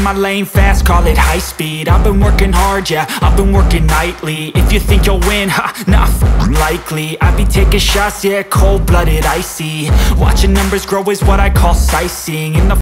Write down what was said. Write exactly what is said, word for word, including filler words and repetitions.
my lane fast, call it high speed. I've been working hard, yeah, I've been working nightly. If you think you'll win, ha, nah, f***ing likely. I be taking shots, yeah, cold-blooded, icy. Watching numbers grow is what I call sightseeing. In the